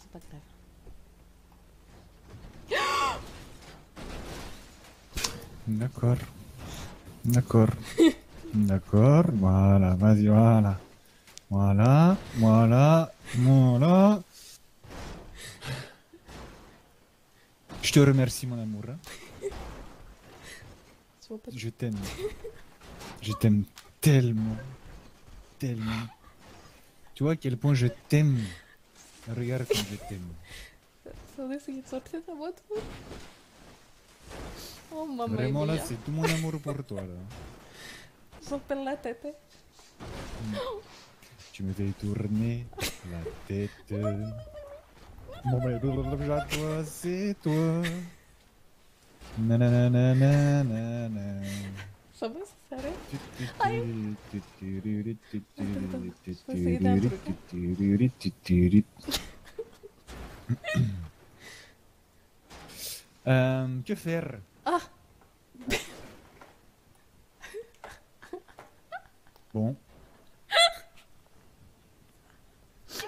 c'est pas grave. D'accord. D'accord. D'accord. Voilà, vas-y, voilà. Voilà, voilà, voilà. Je te remercie, mon amour, hein. Tu vois pas. Je t'aime. Je t'aime tellement, tellement. Tu vois à quel point je t'aime. Regarde comme je t'aime. Ça va essayer de sortir ta boîte. Oh mamma Vraiment, là, mia. c'est tout mon amour pour toi, là. J'appelle la tête. Mm. Tu me fais tourner la tête. Bon, mais toi, c'est toi. Nanana, nanana. Ça va, ça s'arrête. Aïe. Attends, attends. Je vais essayer d'un truc. Hein. Que faire? Ah, Bon.